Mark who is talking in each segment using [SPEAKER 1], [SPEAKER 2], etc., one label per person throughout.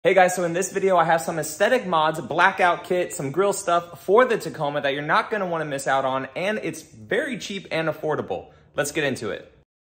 [SPEAKER 1] Hey guys, so in this video, I have some aesthetic mods, blackout kit, some grill stuff for the Tacoma that you're not gonna wanna miss out on, and it's very cheap and affordable. Let's get into it.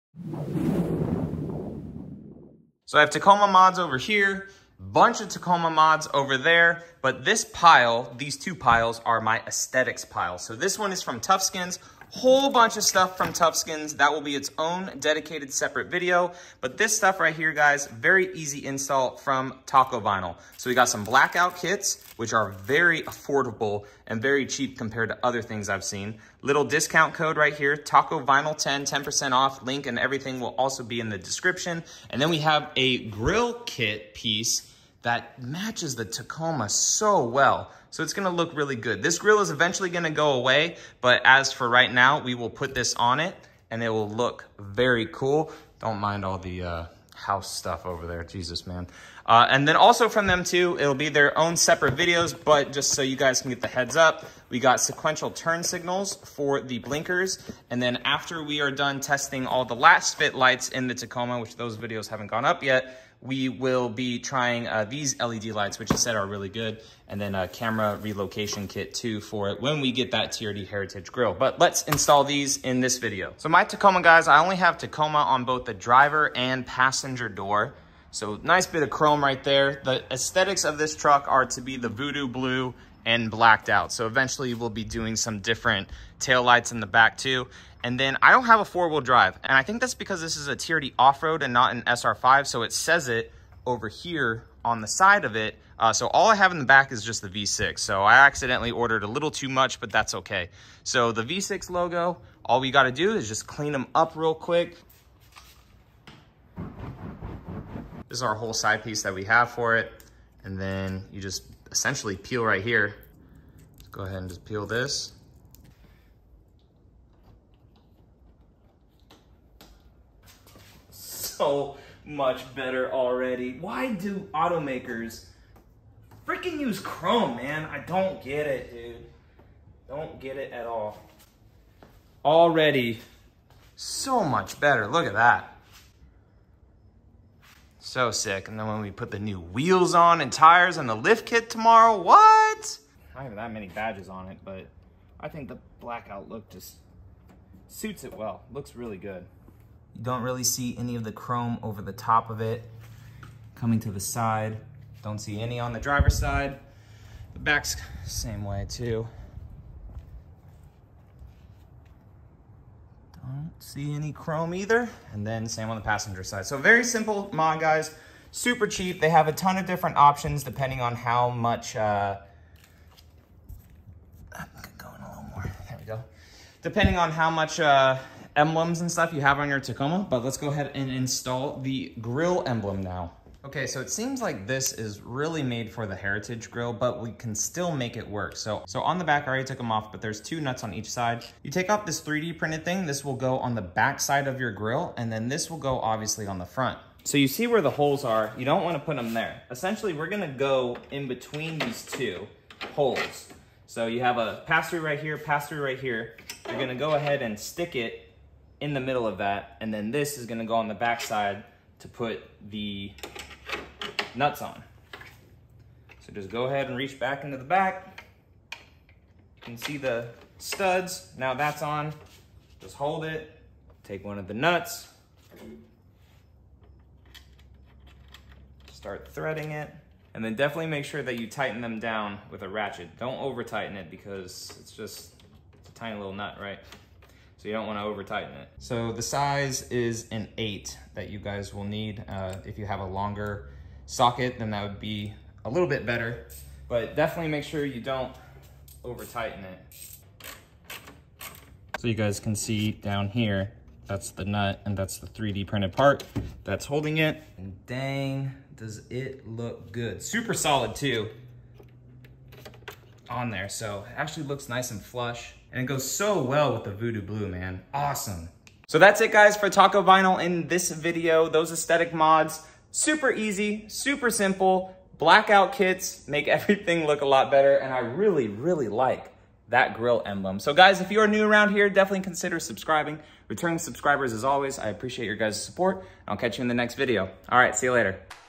[SPEAKER 1] So I have Tacoma mods over here, bunch of Tacoma mods over there, but this pile, these two piles are my aesthetics pile. So this one is from Toughskins. Whole bunch of stuff from Toughskins. That will be its own dedicated separate video. But this stuff right here, guys, very easy install from Taco Vinyl. So we got some blackout kits, which are very affordable and very cheap compared to other things I've seen. Little discount code right here, Taco Vinyl 10% off. Link and everything will also be in the description. And then we have a grill kit piece that matches the Tacoma so well. So it's gonna look really good. This grill is eventually gonna go away, but as for right now, we will put this on it and it will look very cool. Don't mind all the house stuff over there, Jesus, man. And then also from them too, it'll be their own separate videos, but just so you guys can get the heads up, we got sequential turn signals for the blinkers. And then after we are done testing all the last fit lights in the Tacoma, which those videos haven't gone up yet, we will be trying these LED lights, which you said are really good, and then a camera relocation kit too for it when we get that TRD Heritage grill. But let's install these in this video. So my Tacoma, guys, I only have Tacoma on both the driver and passenger door. So nice bit of chrome right there. The aesthetics of this truck are to be the voodoo blue and blacked out. So eventually we'll be doing some different tail lights in the back too. And then I don't have a 4-wheel drive. And I think that's because this is a TRD Off-Road and not an SR5. So it says it over here on the side of it. So all I have in the back is just the V6. So I accidentally ordered a little too much, but that's okay. So the V6 logo, all we gotta do is just clean them up real quick. This is our whole side piece that we have for it. And then you just essentially peel right here. Let's go ahead and just peel this. So much better already. Why do automakers freaking use chrome, man? I don't get it, dude. Don't get it at all. Already so much better. Look at that. So sick. And then when we put the new wheels on and tires and the lift kit tomorrow, what? Not even that many badges on it, but I think the blackout look just suits it well. Looks really good. You don't really see any of the chrome over the top of it. Coming to the side, don't see any on the driver's side. The back's same way too. Don't see any chrome either. And then same on the passenger side. So very simple mod, guys. Super cheap. They have a ton of different options depending on how much, I'm going a little more, there we go. Depending on how much emblems and stuff you have on your Tacoma, but let's go ahead and install the grill emblem now. Okay, so it seems like this is really made for the Heritage grill, but we can still make it work. So on the back, I already took them off, but there's 2 nuts on each side. You take off this 3D printed thing, this will go on the back side of your grill, and then this will go obviously on the front. So you see where the holes are, you don't wanna put them there. Essentially, we're gonna go in between these 2 holes. So you have a pass-through right here, pass-through right here. You're gonna go ahead and stick it in the middle of that, and then this is gonna go on the back side to put the nuts on. So just go ahead and reach back into the back. You can see the studs. Now that's on. Just hold it. Take one of the nuts. Start threading it. And then definitely make sure that you tighten them down with a ratchet. Don't over tighten it because it's a tiny little nut, right? So you don't want to over tighten it. So the size is an 8 that you guys will need. If you have a longer socket, then that would be a little bit better, but definitely make sure you don't over tighten it. So you guys can see down here, that's the nut and that's the 3D printed part that's holding it. And dang, does it look good. Super solid too on there. So it actually looks nice and flush. And it goes so well with the voodoo blue, man. Awesome. So that's it, guys, for Taco Vinyl in this video. Those aesthetic mods, super easy, super simple. Blackout kits make everything look a lot better. And I really, really like that grill emblem. So guys, if you are new around here, definitely consider subscribing. Returning subscribers, as always, I appreciate your guys' support. I'll catch you in the next video. All right, see you later.